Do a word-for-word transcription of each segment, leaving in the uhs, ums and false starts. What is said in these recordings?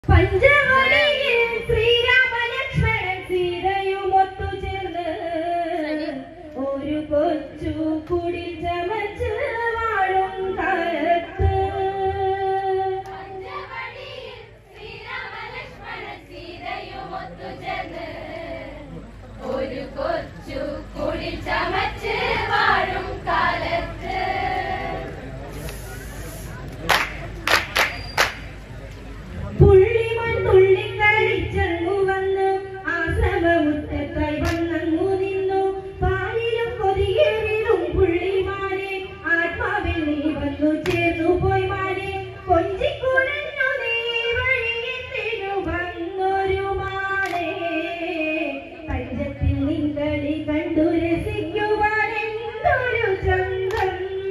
പഞ്ചവടിയിൽ ശ്രീരാമ ലക്ഷ്മണ സീതയുമൊത്തു ചേർന്ന് ഒരു കൊച്ചു കുടിൽ ചമച്ച് വാഴും കാലത്ത് പഞ്ചവടിയിൽ ശ്രീരാമ ലക്ഷ്മണ സീതയുമൊത്തു ചേർന്ന് ഒരു കൊച്ചു കുടിൽ ചമച്ച് വാഴും കാലത്ത് പുള്ളിമൺ തുള്ളിക്കളിച്ചങ്ങു വന്ന് ആശ്രമമുറ്റത്തായി വന്നങ്ങു നിന്നു. പാലിലും കൊതിയേറിലും പുള്ളിമാരെ ആത്മാവിൽ നീ വന്നു ചേർന്നു പോയി മാരെ. കൊഞ്ചിക്കുഴഞ്ഞു നീ വഴിയെത്തിനു വന്നൊരു മാളെ. പഞ്ചത്തിൽ നിൻകളി കണ്ടു രസിക്കുവാൻ എന്തൊരു ചന്തം.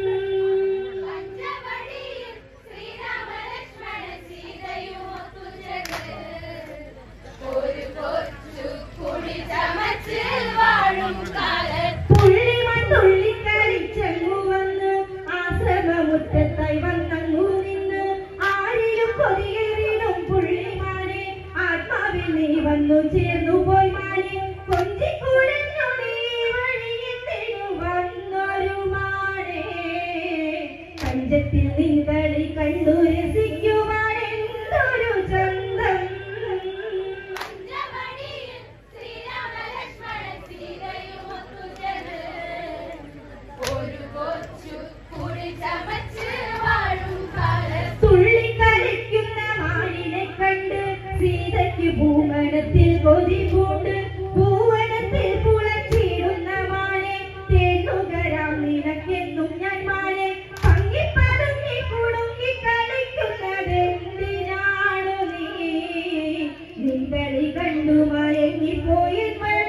പഞ്ചവടിയിൽ ശ്രീരാമ ലക്ഷ്മണ സീതയുമൊത്തു ചേർന്ന് ഒരു കൊച്ചു കുടിൽ ചമച്ച് വാഴും കാലത്ത് പുള്ളിമൺ തുള്ളിക്കളിച്ചങ്ങു വന്ന് ആശ്രമമുറ്റത്തായി വന്നങ്ങു നിന്ന്. ആരിലും കൊതിയേറിലും പുള്ളിമാരെ ആത്മാവിൽ നീ വന്നു ചേർന്നു പോയി മാരെ. കൊഞ്ചിക്കുഴഞ്ഞു നീ വഴിയെത്തിനു വന്നൊരു മാരെ. പഞ്ചത്തിൽ നിൻകളി കണ്ടു രസിക്കുവാൻ എന്തൊരു ചന്തം. പഞ്ചവടിയിൽ ശ്രീരാമ ലക്ഷ്മണ സീതയുമൊത്തു ചേർന്ന് ഒരു കൊച്ചു കുടിൽ ചമച്ച് വാഴും കാലത്ത് തുള്ളിക്കളിക്കുന്ന മാനിനെ കണ്ട് സീതയ്ക്ക് ഭൂമണത്തിൽ കൊതി പൂണ്ട്. ഭൂവനത്തിൽ പുളച്ചിടുന്ന മാനെ തേന്നുകരാം നിനക്കെന്നും ഞാൻ മാനെ. പങ്കിപ്പതുങ്ങി കുടുങ്ങി കളിക്കുന്നതെന്തിനാണു നീ? നിൻകളി കണ്ടു മയങ്ങിപ്പോയി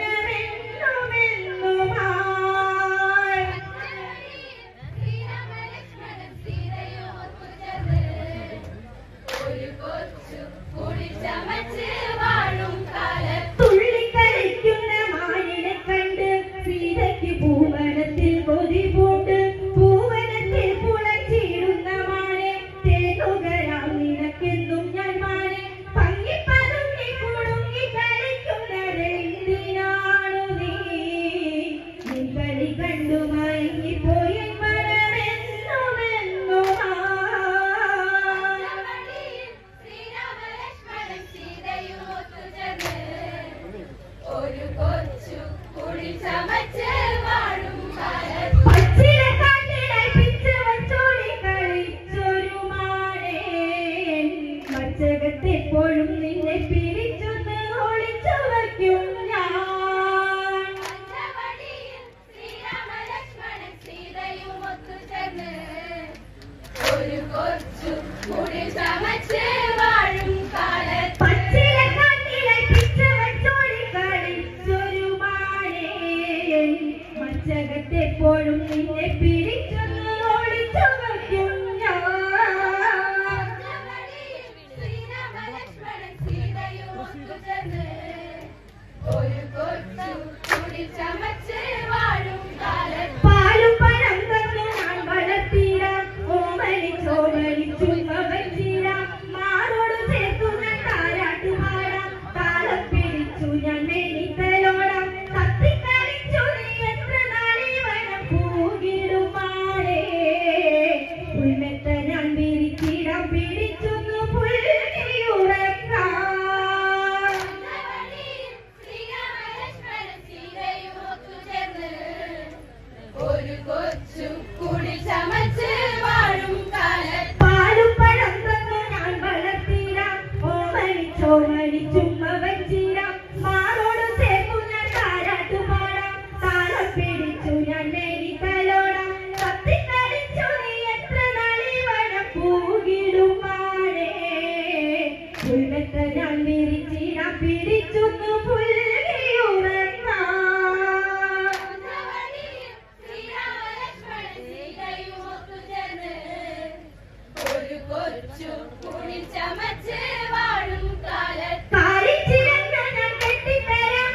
മനമെന്നുമെന്നുമായി. ശ്രീരാമ ലക്ഷ്മണ സീതയുമൊത്തു ചേർന്ന് ഒരു കൊച്ചു കുടിൽ ചമച്ച് വാഴും കാലത്ത് തുള്ളിക്കളിക്കുന്ന മാനിനെ കണ്ട് സീതയ്ക്ക് ഭൂവനത്തിൽ കൊതി പൂണ്ട്. ഭൂവനത്തിൽ പുളച്ചിടുന്ന മാനെ തേനുകരാം നിനക്കെന്നും ഞാൻ മാനെ. പങ്കിപ്പതുങ്ങി കുടുങ്ങി കളിക്കുന്നതെന്തിനാണു നീ? നിൻകളി കണ്ടു മയങ്ങിപ്പോയി മനമെന്നുമെന്നുമായി. പഞ്ചവടിയിൽ ശ്രീരാമ ലക്ഷ്മണ സീതയുമൊത്തു ചേർന്ന് ഒരു കൊച്ചു കുടിൽ ചമച്ച് വാഴും കാലത്ത് പച്ചില കാട്ടിലായി പിച്ച് വച്ചോടി കളിച്ചൊരു മാനേ. മച്ചകത്തെപ്പോഴും നിന്നെ പിടിച്ചൊന്ന് ഒളിച്ചു വയ്ക്കും ഞാൻ. പഞ്ചവടിയിൽ ശ്രീരാമ ലക്ഷ്മണ സീതയുമൊത്തു ചേർന്ന് ഒരു കൊച്ചു കുടിൽ ചമച്ച് വാഴും കാലത്ത് പച്ചില കാട്ടിലായി പിച്ച് വച്ചോടി കളിച്ചൊരു മാനേ. മച്ചകത്തെപ്പോഴും നിന്നെ പിടിച്ചൊന്ന് ഒളിച്ചു വയ്ക്കും ഞാൻ. പഞ്ചവടിയിൽ ശ്രീരാമ ലക്ഷ്മണ സീതയുമൊത്തു ചേർന്ന് ഒരു കൊച്ചു കുടിൽ ചമച്ച് വാഴും കാലത്ത് പാലും പഴം തന്നു ഞാൻ വളർത്തിടാം. ഓമനിച്ചോമനിച്ചുമ്മ വച്ചിടാം. മാറോട് ചേർത്തു ഞാൻ താരാട്ടു പാടാം. താളം പിടിച്ചു ഞാൻ വേണിത്തലോടാം. തത്തിക്കളിച്ചു നീ എത്ര നാളീ വനം പൂകിടും മാളേ. പുൽമെത്ത ഞാൻ വിരിച്ചിടാം. പിടിച്ചൊന്നു പുൽകിയുറക്കാം. പഞ്ചവടിയിൽ ശ്രീരാമ ലക്ഷ്മണ സീതയുമൊത്തു ചേർന്ന് ഒരു കൊച്ചു കുടിൽ ചമച്ച് വാഴും കാലത്ത് പാലും പഴം തന്നു ഞാൻ വളർത്തിടാം. ഓമനിച്ചോമനിച്ചുമ്മ വച്ചിടാം. മാറോട് ചേർത്തു ഞാൻ താരാട്ടു പാടാം. താളം പിടിച്ചു ഞാൻ വേണിത്തലോടാം. തത്തിക്കളിച്ചു നീ എത്ര നാളീ വനം പൂകിടും മാളേ. പുൽമെത്ത ഞാൻ വിരിച്ചിടാം. പിടിച്ചൊന്നു പുൽകിയുറക്കാം. പഞ്ചവടിയിൽ ശ്രീരാമ ലക്ഷ്മണ സീതയുമൊത്തു ചേർന്ന് ഒരു കൊച്ചു കുടിൽ ചമച്ച് വാഴും കാലത്ത് കാലിച്ചിരങ്ങ ഞാൻ കെട്ടിത്തരാം.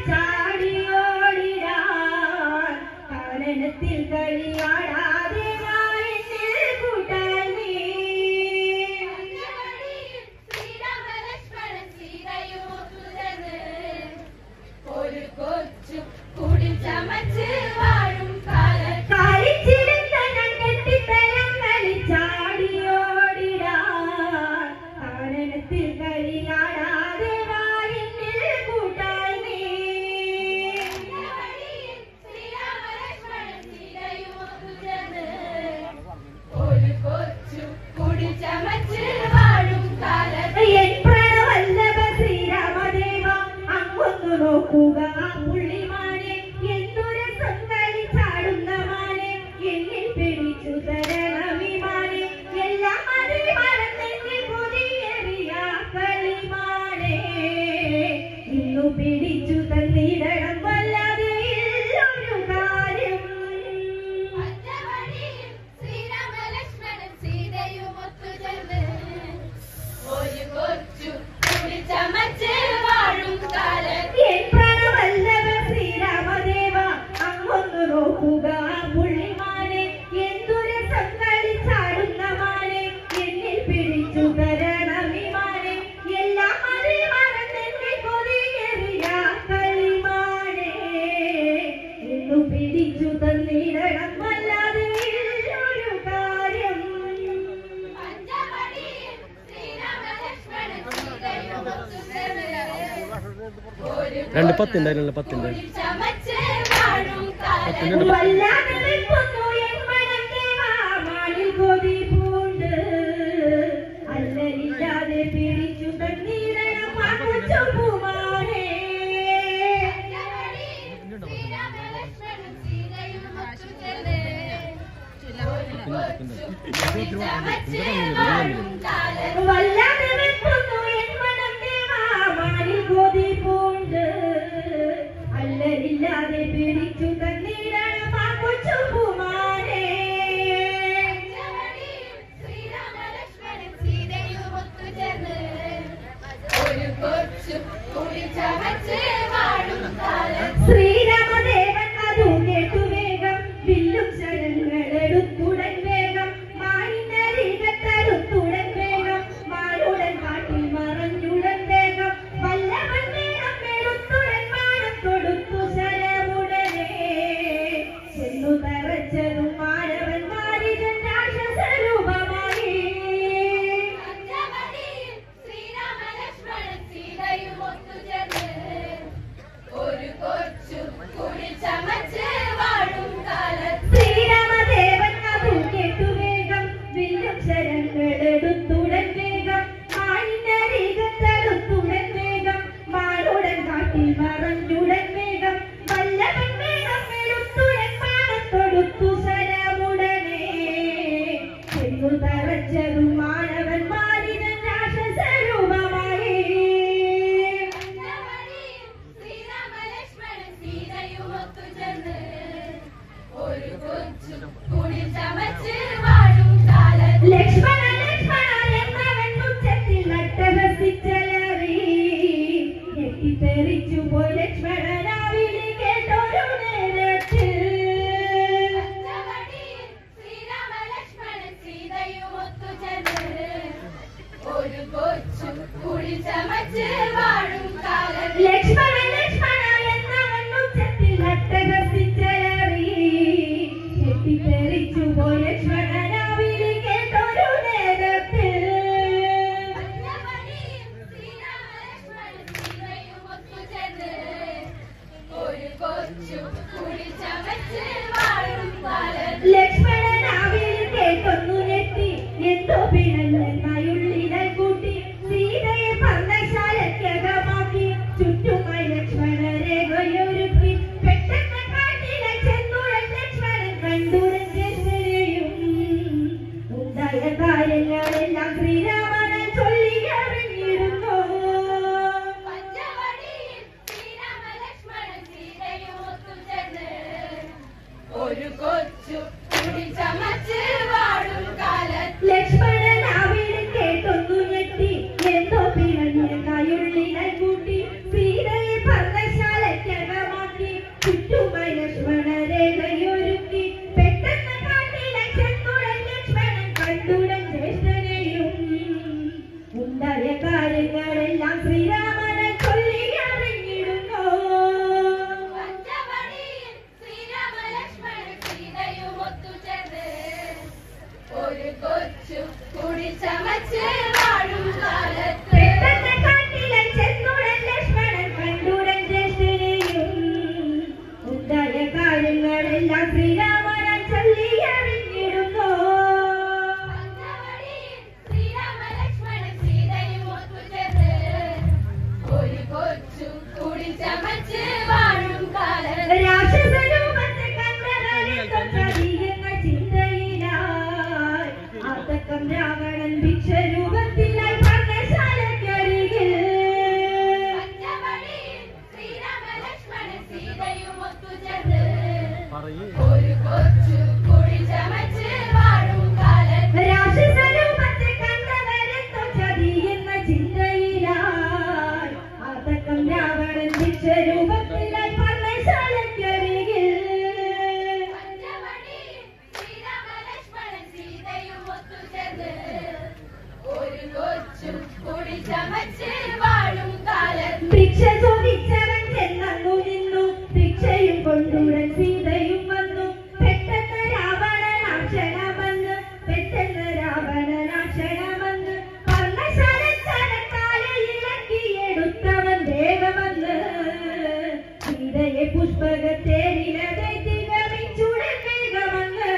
കളിച്ചാടിയോടിടാൻ കാനനത്തിൽ കളിയാടാതെ ഞാൻ എന്നിൽ കൂട്ടാൻ നീ. പഞ്ചവടിയിൽ ശ്രീരാമ തവനത്തിൽ കളിയാടാതെ വായിന്നിൽ കൂട്ടായി നീ ഒരു കൊച്ചു കുടി ചമച്ച് വാഴും കാലത്ത് എൻ പ്രണവല്ലഭ ശ്രീരാമദേവ അങ്ങൊന്നു നോക്കുക പുള്ളിമാനെ എന്തൊരു സംഗതി ചാടുന്ന മാനെ എന്നിൽ പിടിച്ചു തരണമിമാനെ എല്ലാം അതേ മറന്നെങ്കിൽ പുതിയേറിയ കളിമാനെ ഇന്നു പിടിച്ചു തന്നിടണം വല്ലാതെ ഒരു കാര്യം പഞ്ചവടിയിൽ ശ്രീരാമലക്ഷ്മണൻ സീതയും ഒത്തുചേർന്ന് ഒരു കൊച്ചു കുടി ചമച്ച് വാഴും കാലത്ത് എൻ പ്രണവല്ലഭ ശ്രീരാമദേവ അങ്ങൊന്നു നോക്കുക പുള്ളിമാനെ എന്തൊരു സംഗതി ചാടുന്ന മാനെ എന്നിൽ പിടിച്ചു തരണമിമാനെ എല്ലാം അതേ മറന്നെങ്കിൽ കൊതിയേറിയ കളിമാനെ ഇന്നു പിടിച്ചു തന്നിടണം വല്ലാതെ ഒരു കാര്യം പഞ്ചവടിയിൽ ശ്രീരാമലക്ഷ്മണൻ സീതയും ഒത്തുചേർന്ന് ഒരു രണ്ട് പത്തുണ്ടായിരുന്നല്ലോ പത്തിന്റെ കുടി ചമച്ച് വാഴും കാലത്ത് വല്ലാതെ നിൽക്കുന്നു എൻ മനദേവാ മാളിൽ കൊതി പൂണ്ട് അല്ലലില്ലാതെ പിടിച്ചു തന്നിടണം ആ കൊച്ചു പൂമാനെ ശ്രീരാമലക്ഷ്മണൻ സീതയും ഒത്തുചേർന്ന് ഒരു കൊച്ചു കുടി ചമച്ച് വാഴും കാലത്ത് വല്ലാതെ നിൽക്കുന്നു എൻ മനദേവാ മാളിൽ കൊതി പൂണ്ട് അല്ലലില്ലാതെ പിടിച്ചു തന്നിടണം ആ കൊച്ചു പൂമാനെ ശ്രീരാമലക്ഷ്മണൻ സീതയും ഒത്തുചേർന്ന് ഒരു കൊച്ചു കുടി ചമച്ച് വാഴും കാലത്ത് ശ്രീരാമദേവൻ അതു കേട്ടു വേഗം വില്ലും ശരങ്ങളെടുത്തുടൻ വേഗം മാറിനരികത്തടുത്തുടൻ വേഗം മാറുടൻ കാട്ടിൽ മറഞ്ഞുടൻ വേഗം വല്ലവൻ വേണം എടുത്തുടൻ മാനം കൊടുത്തു ശരമുടനെ ചെന്നു തറച്ചതും മാനവൻ മാരിജൻ രാക്ഷസരൂപമായി പഞ്ചവടിയിൽ ശ്രീരാമലക്ഷ്മണൻ സീതയും ഒത്തുചേർന്ന് ഒരു കൊച്ചു കുടി ചമച്ച് വാഴും കാലത്ത് ശ്രീരാമദേവൻ അതു കേട്ടു വേഗം വില്ലും ശരങ്ങളെടുത്തുടൻ വേഗം മാനിനരികത്തടുത്തുടൻ വേഗം മാറുടൻ കാട്ടിൽ മറഞ്ഞുടൻ വേഗം വല്ലവൻ വേണം എടുത്തുടൻ മാനത്തൊടുത്തു ശരമുടനെ ചെന്നു തറച്ചതും മാനവൻ മാരിജൻ രാക്ഷസരൂപമായി പഞ്ചവടിയിൽ ശ്രീരാമലക്ഷ്മണൻ സീതയും ഒത്തുചേർന്ന് ഒരു കൊച്ചു കുടി ചമച്ച് വാഴും കാലത്ത് ലക്ഷ്മണ ലക്ഷ്മണ എന്നവൻ ഉച്ചത്തിൽ നട്ടഹസിച്ചലറി ഞെട്ടിത്തെറിച്ചു പോയി ലക്ഷ്മണനാവിളി കേട്ടൊരു നേരത്ത് പഞ്ചവടിയിൽ ശ്രീരാമലക്ഷ്മണൻ സീതയും ഒത്തുചേർന്ന് ഒരു കൊച്ചു കുടി ചമച്ച് വാഴും കാലത്ത് ലക്ഷ്മണ ലക്ഷ്മണ എന്നവൻ ഉച്ചത്തിൽ നട്ടഹസിച്ചലറി ഞെട്ടിത്തെറിച്ചു പോയി ലക്ഷ്മണനാവിളി കേട്ടൊരു നേരത്ത് പഞ്ചവടിയിൽ ശ്രീരാമലക്ഷ്മണൻ സീതയും ഒത്തുചേർന്ന് ഒരു കൊച്ചു കുടി ചമച്ച് വാഴും കാലത്ത് ലക്ഷ്മണനാവിൽ കേട്ടൊന്നു ഞെട്ടി എന്തോ പിണഞ്ഞുള്ളിലെ കൂട്ടി സീതയെ പർണശാലയ്ക്കക വിശ്വരൂപത്തിലായി പർണശാലക്കരികിൽ ഭിക്ഷ ചോദിച്ചവൻ ചെന്നു നിന്നു ഭിക്ഷയും കൊണ്ടുടൻ സീതയും വന്നു പെട്ടെന്ന് രാവണനാക്ഷണമെന്ന് പെട്ടെന്ന് രാവണനാക്ഷണമെന്ന് പർണശാലക്കാലെ ഇളക്കിയെടുത്തവൻ വേഗമെന്ന് സീതയെ പുഷ്പകത്തേരിലതെ തികമിച്ചുടൻ വേഗമെന്ന്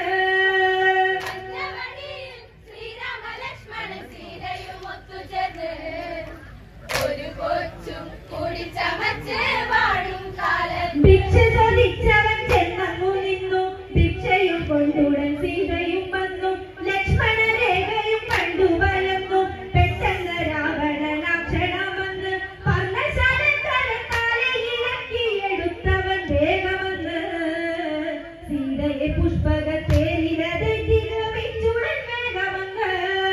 ഭിക്ഷ ചോദിച്ചവൻ ചെന്നു നിന്നു ഭിക്ഷയും കൊണ്ടുടൻ സീതയും വന്നു ലക്ഷ്മണ രേഖയും കണ്ടു ഭയന്നു പെട്ടെന്ന് രാവണനാക്ഷണമെന്ന് പർണശാലക്കാലെ ഇളക്കിയെടുത്തവൻ വേഗമെന്ന് സീതയെ പുഷ്പകത്തേരിലതെ തികമിച്ചുടൻ വേഗമെന്ന്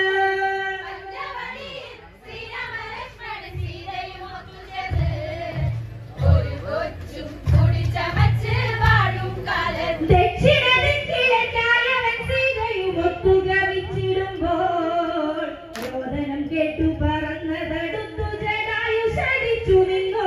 ദക്ഷിണ ദിക്കിലേക്കായവൻ സീതയും ഒത്തുകവിച്ചിടുമ്പോൾ രോദനം കേട്ടു പറന്നതടുത്തു ജടായു ശടിച്ചു നിന്നു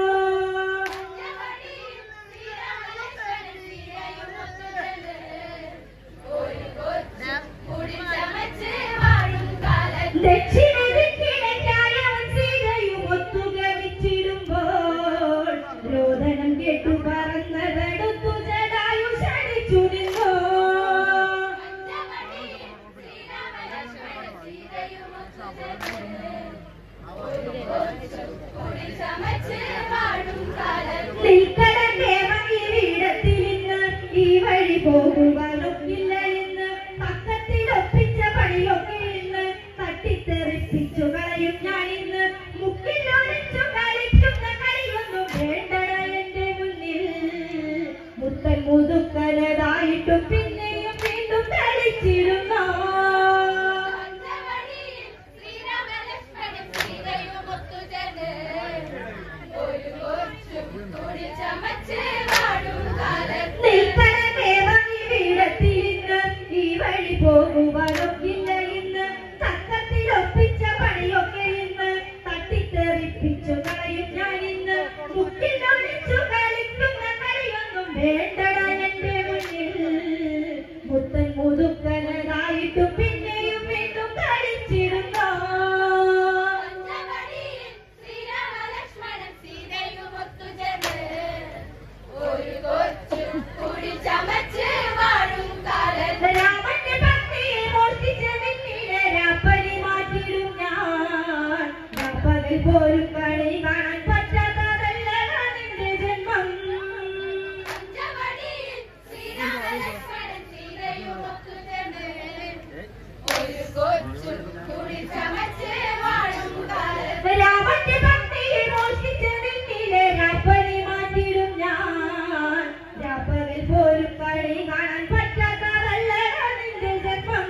ദക്ഷിണ ദിക്കിലേക്കായവൻ സീതയും ഒത്തുകവിച്ചിടുമ്പോൾ രോദനം കേട്ടു പറന്നതടുത്തു ജടായു ശടിച്ചു നിന്നു നിൽക്കടേവൻ ഈ വീടത്തിൽ ഇന്ന് ഈ വഴി പോകുവാനൊക്കില്ല ഇന്ന് പക്കത്തിലൊപ്പിച്ച പണിയൊക്കെ ഇന്ന് തട്ടിത്തെറിപ്പിച്ചു കളയും ഞാൻ ഇന്ന് മുക്കിലൊളിച്ചു കളിക്കുന്ന കളിയൊന്നും വേണ്ടട എന്റെ മുന്നിൽ മുത്തൻ മുതുക്കനതായിട്ടും പിന്നെയും വീണ്ടും കളിച്ചിരുന്നോ നിൽക്കടേവൻ ഈ വീടത്തിൽ ഇന്ന് ഈ വഴി പോകുവാനൊക്കില്ല ഇന്ന് തക്കത്തിലൊപ്പിച്ച പണിയൊക്കെ ഇന്ന് തട്ടിത്തെറിപ്പിച്ചു കളയും ഞാൻ ഇന്ന് മുക്കിലൊളിച്ചു കളിക്കുന്ന കളിയൊന്നും വേണ്ടട എന്റെ മുന്നിൽ മുത്തൻ മുതുക്കനതായിട്ടും പിന്നെയും വീണ്ടും കളിച്ചിരുന്നോ രാമന്റെ ഭക്തിയെ മോഷ്ടിച്ച നിന്നിലെ രാപ്പനി മാറ്റിടും ഞാൻ രാപ്പകൽ പോലും കളി കാണാൻ പറ്റാത്തതല്ല നിന്റെ ജന്മം രാമന്റെ ഭക്തിയെ മോഷ്ടിച്ച നിന്നിലെ രാപ്പനി മാറ്റിടും ഞാൻ രാപ്പകൽ പോലും കളി കാണാൻ പറ്റാത്തതല്ല നിന്റെ ജന്മം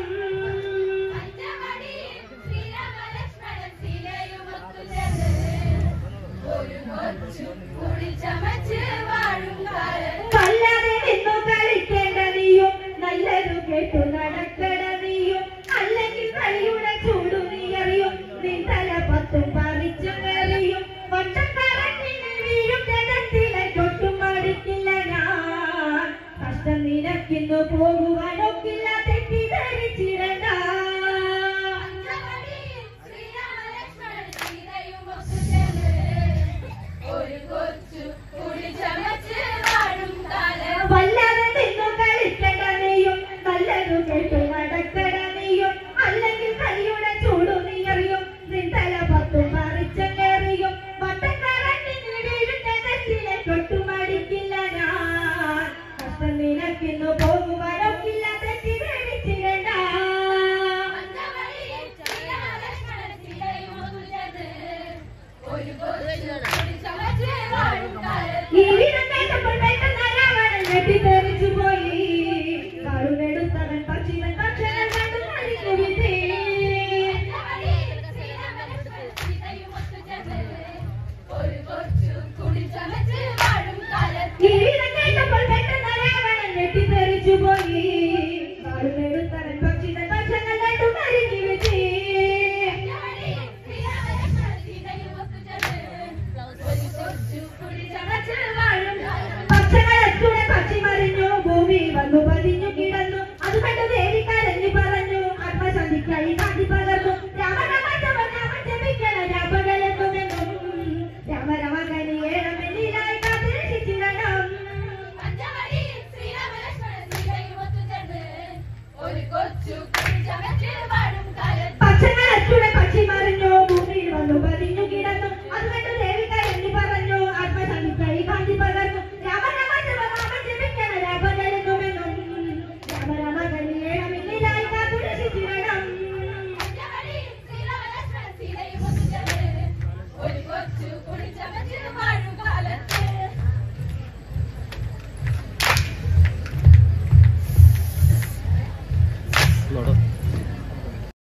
ഒരു